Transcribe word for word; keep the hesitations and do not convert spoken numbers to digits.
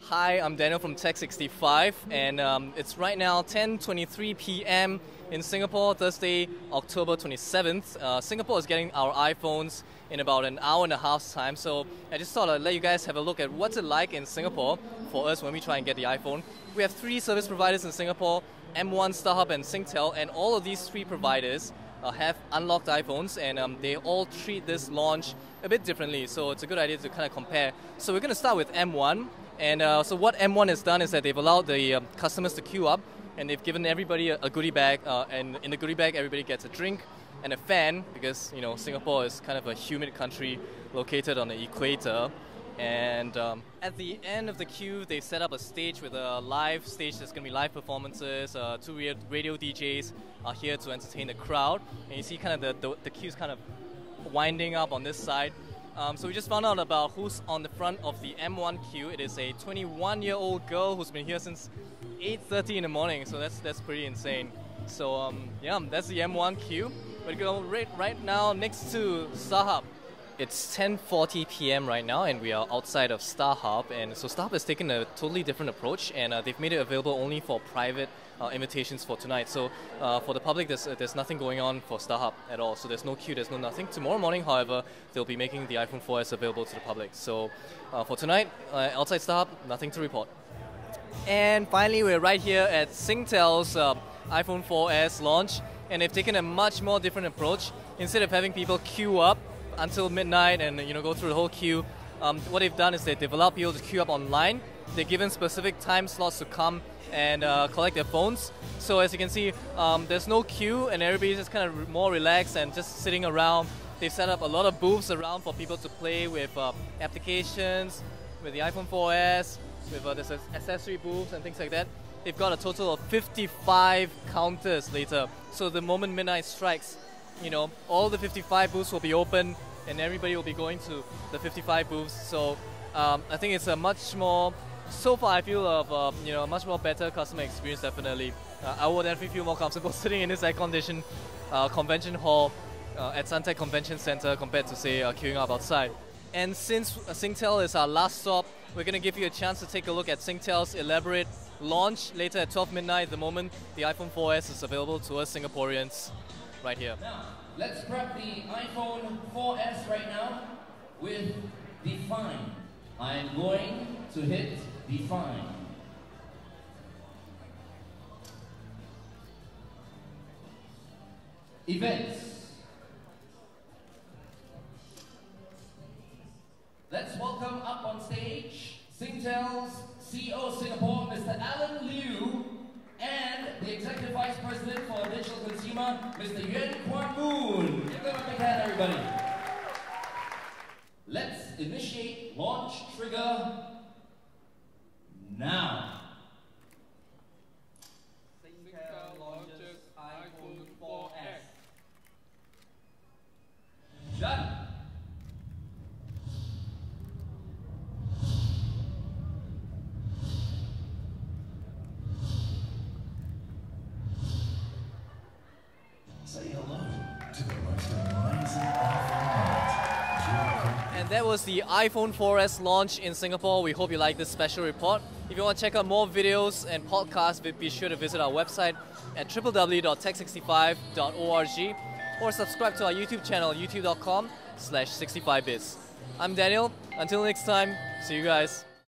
Hi, I'm Daniel from Tech sixty-five, and um, it's right now ten twenty-three p m in Singapore, Thursday, October twenty-seventh. Uh, Singapore is getting our iPhones in about an hour and a half's time, so I just thought I'd let you guys have a look at what's it like in Singapore for us when we try and get the iPhone. We have three service providers in Singapore, M one, StarHub, and Singtel, and all of these three providers uh, have unlocked iPhones, and um, they all treat this launch a bit differently, so it's a good idea to kind of compare. So we're going to start with M one. And uh, so what M one has done is that they've allowed the um, customers to queue up, and they've given everybody a, a goodie bag, uh, and in the goodie bag everybody gets a drink and a fan, because you know Singapore is kind of a humid country located on the equator. And um, at the end of the queue, they've set up a stage with a live stage. There's going to be live performances. Uh, two radio D Js are here to entertain the crowd, and you see kind of the, the, the queue's kind of winding up on this side. Um, so we just found out about who's on the front of the M one queue. It is a twenty-one-year-old girl who's been here since eight thirty in the morning, so that's that's pretty insane. So um, yeah, that's the M one queue. We're going to go right, right now next to StarHub. It's ten forty p m right now, and we are outside of StarHub. And so StarHub has taken a totally different approach, and uh, they've made it available only for private uh, invitations for tonight. So uh, for the public, there's, uh, there's nothing going on for StarHub at all. So there's no queue, there's no nothing. Tomorrow morning, however, they'll be making the iPhone four S available to the public. So uh, for tonight, uh, outside StarHub, nothing to report. And finally, we're right here at Singtel's uh, iPhone four S launch, and they've taken a much more different approach. Instead of having people queue up until midnight and you know go through the whole queue, um, what they've done is that they've allowed people to queue up online. They're given specific time slots to come and uh, collect their phones. So as you can see, um, there's no queue, and everybody's just kind of more relaxed and just sitting around. They've set up a lot of booths around for people to play with uh, applications, with the iPhone four S, with uh, this accessory booths and things like that. They've got a total of fifty-five counters later. So the moment midnight strikes, you know, all the fifty-five booths will be open, and everybody will be going to the fifty-five booths. So um, I think it's a much more, so far I feel of uh, you know, a much more better customer experience. Definitely, uh, I would definitely feel more comfortable sitting in this air-conditioned uh, convention hall uh, at Suntec Convention Center compared to say uh, queuing up outside. And since uh, Singtel is our last stop, we're going to give you a chance to take a look at Singtel's elaborate launch later at twelve midnight. The moment the iPhone four S is available to us Singaporeans. Right here. Now, let's prep the iPhone four S right now with Define. I'm going to hit Define. Events. Let's welcome up on stage Singtel's C E O of Singapore, Mister Alan Liu, and the Executive Vice President for Digital Consumer, Mister Yuan Kuan Moon. Give them a big hand, everybody. Let's initiate launch trigger now. Singtel launches iPhone four S. Done. Say hello to the most amazing iPhone. And that was the iPhone four S launch in Singapore. We hope you like this special report. If you want to check out more videos and podcasts, be sure to visit our website at w w w dot tech sixty-five dot org or subscribe to our YouTube channel, youtube dot com slash sixty-five bits. I'm Daniel. Until next time, see you guys.